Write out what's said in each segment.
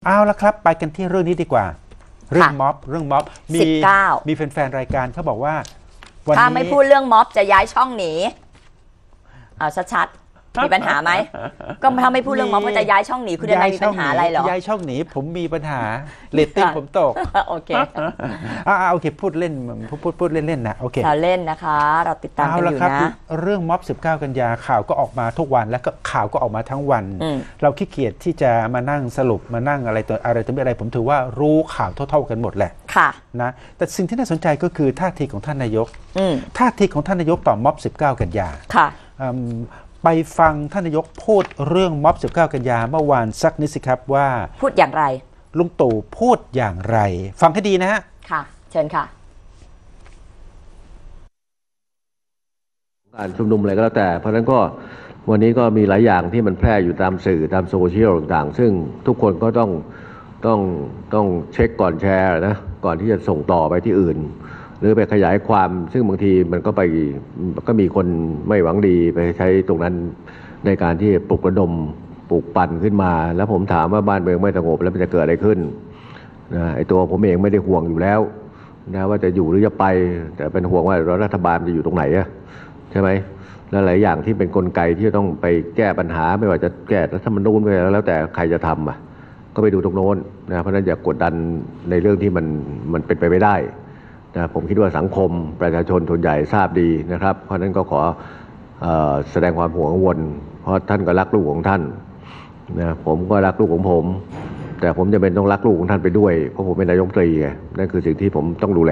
เอาละครับไปกันที่เรื่องนี้ดีกว่าเรื่องม็อบมีแฟนๆรายการเขาบอกว่าถ้าไม่พูดเรื่องม็อบจะย้ายช่องหนีเอาชัดๆมีปัญหาไหมก็ถ้าไม่พูดเรื่องม็อบก็จะย้ายช่องหนีคุณนายมีปัญหาอะไรหรอย้ายช่องหนีผมมีปัญหาเรตติ้งผมตกโอเคโอเคพูดเล่นพูดเล่นๆนะโอเคเราเล่นนะคะเราติดตามกันอยู่นะเรื่องม็อบ19 กันยาข่าวก็ออกมาทุกวันแล้วก็ข่าวก็ออกมาทั้งวันเราขี้เกียจที่จะมานั่งสรุปมานั่งอะไรตัวอะไรผมถือว่ารู้ข่าวเท่าๆกันหมดแหละค่ะนะแต่สิ่งที่น่าสนใจก็คือท่าทีของท่านนายกท่าทีของท่านนายกต่อม็อบ19 กันยาค่ะไปฟังท่านนายกพูดเรื่องม็อบ19 กันยาเมื่อวานสักนิดสิครับว่าพูดอย่างไรลุงตู่พูดอย่างไรฟังให้ดีนะฮะค่ะเชิญค่ะการชุมนุมอะไรก็แล้วแต่เพราะฉะนั้นก็วันนี้ก็มีหลายอย่างที่มันแพร่อยู่ตามสื่อตามโซเชียลต่างๆซึ่งทุกคนก็ต้องเช็คก่อนแชร์นะก่อนที่จะส่งต่อไปที่อื่นหรือไปขยายความซึ่งบางทีมันก็มีคนไม่หวังดีไปใช้ตรงนั้นในการที่ปลุกระดมปลุกปั่นขึ้นมาแล้วผมถามว่าบ้านเมืองไม่สงบแล้วมันจะเกิดอะไรขึ้นนะไอ้ตัวผมเองไม่ได้ห่วงอยู่แล้วนะว่าจะอยู่หรือจะไปแต่เป็นห่วงว่ารัฐบาลจะอยู่ตรงไหนอะใช่ไหมและหลายอย่างที่เป็นกลไกที่จะต้องไปแก้ปัญหาไม่ว่าจะแก้รัฐธรรมนูญไปแล้วแต่ใครจะทำก็ไปดูตรงโน้นนะเพราะฉะนั้นอย่ากดดันในเรื่องที่มันเป็นไปไม่ได้นะผมคิดว่าสังคมประชาชนส่วนใหญ่ทราบดีนะครับเพราะฉะนั้นก็ขอแสดงความห่วงกังวลเพราะท่านก็รักลูกของท่านนะผมก็รักลูกของผมแต่ผมจะเป็นต้องรักลูกของท่านไปด้วยเพราะผมเป็นนายกรัฐมนตรีไงนั่นคือสิ่งที่ผมต้องดูแล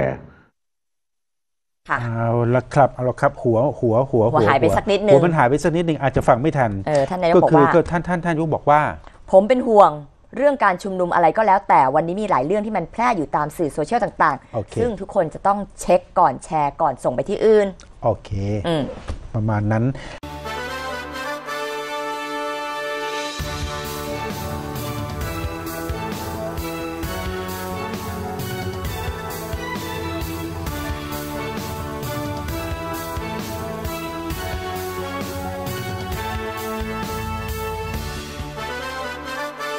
เอาละครับหัวหายไปสักนิดนึงหัวมันหายไปสักนิดนึงอาจจะฟังไม่ทันท่านนายกบอกว่าท่านนายกบอกว่าผมเป็นห่วงเรื่องการชุมนุมอะไรก็แล้วแต่วันนี้มีหลายเรื่องที่มันแพร่อยู่ตามสื่อโซเชียลต่างๆซึ่งทุกคนจะต้องเช็คก่อนแชร์ก่อนส่งไปที่อื่นโอเคประมาณนั้น